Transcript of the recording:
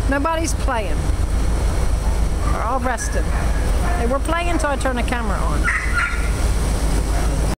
Nobody's playing. We're all resting. Hey, we're playing until I turn the camera on.